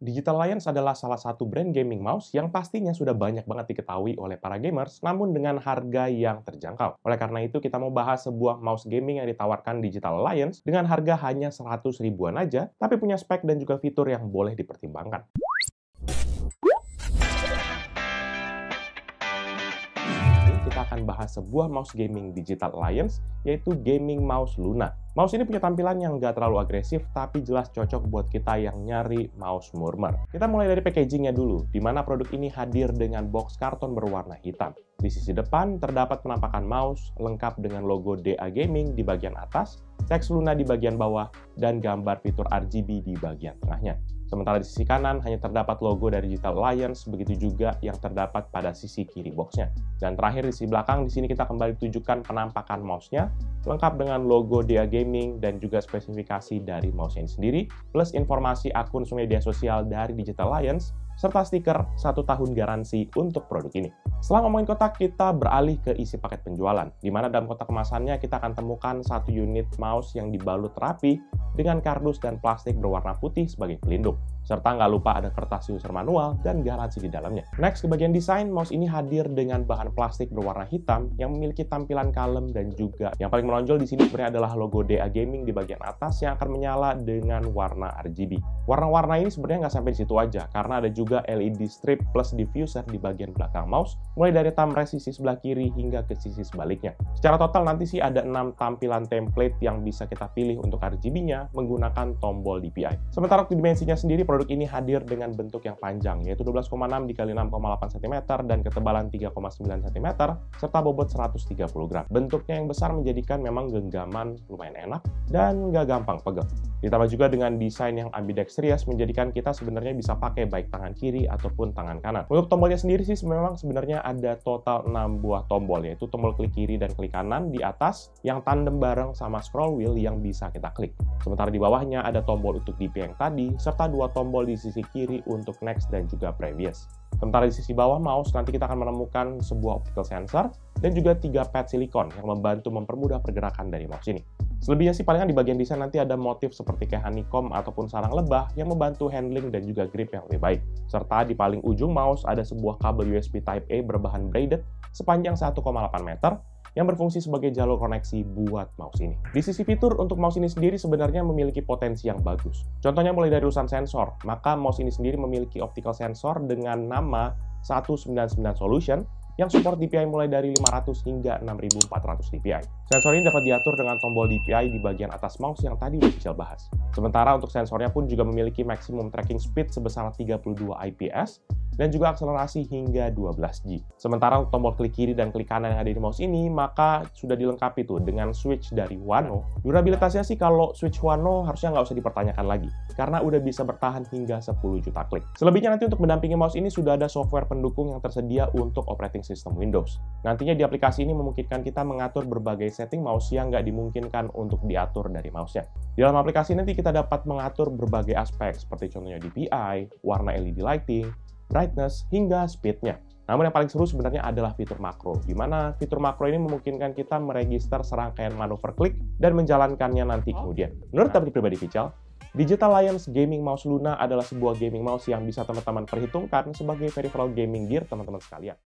Digital Lions adalah salah satu brand gaming mouse yang pastinya sudah banyak banget diketahui oleh para gamers, namun dengan harga yang terjangkau. Oleh karena itu, kita mau bahas sebuah mouse gaming yang ditawarkan Digital Lions dengan harga hanya 100 ribuan aja, tapi punya spek dan juga fitur yang boleh dipertimbangkan. Kita akan bahas sebuah mouse gaming Digital Alliance, yaitu Gaming Mouse Luna. Mouse ini punya tampilan yang nggak terlalu agresif, tapi jelas cocok buat kita yang nyari mouse murmur. Kita mulai dari packagingnya dulu, di mana produk ini hadir dengan box karton berwarna hitam. Di sisi depan, terdapat penampakan mouse, lengkap dengan logo DA Gaming di bagian atas, teks Luna di bagian bawah, dan gambar fitur RGB di bagian tengahnya. Sementara di sisi kanan hanya terdapat logo dari Digital Alliance, begitu juga yang terdapat pada sisi kiri boxnya. Dan terakhir di sisi belakang, di sini kita kembali tunjukkan penampakan mouse-nya, lengkap dengan logo DA Gaming dan juga spesifikasi dari mouse ini sendiri, plus informasi akun media sosial dari Digital Alliance, serta stiker 1 tahun garansi untuk produk ini. Setelah ngomongin kotak, kita beralih ke isi paket penjualan, di mana dalam kotak kemasannya kita akan temukan 1 unit mouse yang dibalut rapi dengan kardus dan plastik berwarna putih sebagai pelindung. Serta nggak lupa ada kertas user manual dan garansi di dalamnya. Next, ke bagian desain, mouse ini hadir dengan bahan plastik berwarna hitam yang memiliki tampilan kalem dan juga yang paling menonjol di sini sebenarnya adalah logo DA Gaming di bagian atas yang akan menyala dengan warna RGB. Warna-warna ini sebenarnya nggak sampai di situ aja, karena ada juga LED strip plus diffuser di bagian belakang mouse, mulai dari thumb rest sisi sebelah kiri hingga ke sisi sebaliknya. Secara total nanti sih ada 6 tampilan template yang bisa kita pilih untuk RGB-nya menggunakan tombol DPI. Sementara untuk dimensinya sendiri, produk ini hadir dengan bentuk yang panjang, yaitu 12,6 x 6,8 cm dan ketebalan 3,9 cm, serta bobot 130 gram. Bentuknya yang besar menjadikan memang genggaman lumayan enak dan nggak gampang pegel. Ditambah juga dengan desain yang ambidextrous menjadikan kita sebenarnya bisa pakai baik tangan kiri ataupun tangan kanan. Untuk tombolnya sendiri sih memang sebenarnya ada total 6 buah tombol, yaitu tombol klik kiri dan klik kanan di atas yang tandem bareng sama scroll wheel yang bisa kita klik. Sementara di bawahnya ada tombol untuk DPI yang tadi, serta 2 tombol di sisi kiri untuk next dan juga previous. Sementara di sisi bawah mouse, nanti kita akan menemukan sebuah optical sensor dan juga 3 pad silikon yang membantu mempermudah pergerakan dari mouse ini. Selebihnya sih palingan di bagian desain nanti ada motif seperti kayak honeycomb ataupun sarang lebah yang membantu handling dan juga grip yang lebih baik. Serta di paling ujung mouse ada sebuah kabel USB Type-A berbahan braided sepanjang 1,8 meter yang berfungsi sebagai jalur koneksi buat mouse ini. Di sisi fitur, untuk mouse ini sendiri sebenarnya memiliki potensi yang bagus. Contohnya mulai dari urusan sensor, maka mouse ini sendiri memiliki optical sensor dengan nama 199 Solution yang support DPI mulai dari 500 hingga 6400 DPI. Sensor ini dapat diatur dengan tombol DPI di bagian atas mouse yang tadi udah Fichal bahas. Sementara untuk sensornya pun juga memiliki maximum tracking speed sebesar 32 IPS dan juga akselerasi hingga 12G. Sementara untuk tombol klik kiri dan klik kanan yang ada di mouse ini, maka sudah dilengkapi tuh dengan switch dari Wano. Durabilitasnya sih kalau switch Wano harusnya nggak usah dipertanyakan lagi, karena udah bisa bertahan hingga 10 juta klik. Selebihnya nanti untuk mendampingi mouse ini sudah ada software pendukung yang tersedia untuk operating system Windows. Nantinya di aplikasi ini memungkinkan kita mengatur berbagai setting mouse yang nggak dimungkinkan untuk diatur dari mouse-nya. Di dalam aplikasi nanti kita dapat mengatur berbagai aspek, seperti contohnya DPI, warna LED lighting, brightness, hingga speed-nya. Namun yang paling seru sebenarnya adalah fitur makro, di mana fitur makro ini memungkinkan kita meregister serangkaian manuver klik dan menjalankannya nanti kemudian. Menurut aku pribadi Fichal, Digital Alliance Gaming Mouse Luna adalah sebuah gaming mouse yang bisa teman-teman perhitungkan sebagai peripheral gaming gear teman-teman sekalian.